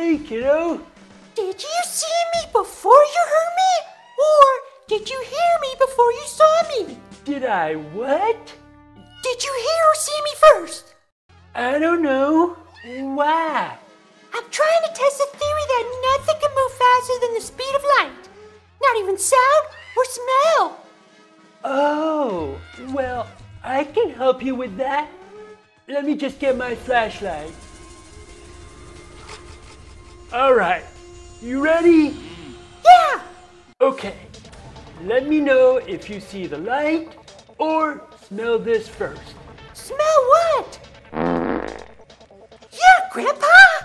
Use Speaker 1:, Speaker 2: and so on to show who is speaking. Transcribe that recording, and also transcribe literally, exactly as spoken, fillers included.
Speaker 1: Hey, kiddo.
Speaker 2: Did you see me before you heard me? Or did you hear me before you saw me?
Speaker 1: Did I what?
Speaker 2: Did you hear or see me first?
Speaker 1: I don't know. Why?
Speaker 2: I'm trying to test the theory that nothing can move faster than the speed of light. Not even sound or smell.
Speaker 1: Oh, well, I can help you with that. Let me just get my flashlight. All right, you ready?
Speaker 2: Yeah!
Speaker 1: Okay, let me know if you see the light or smell this first.
Speaker 2: Smell what? Yeah, Grandpa!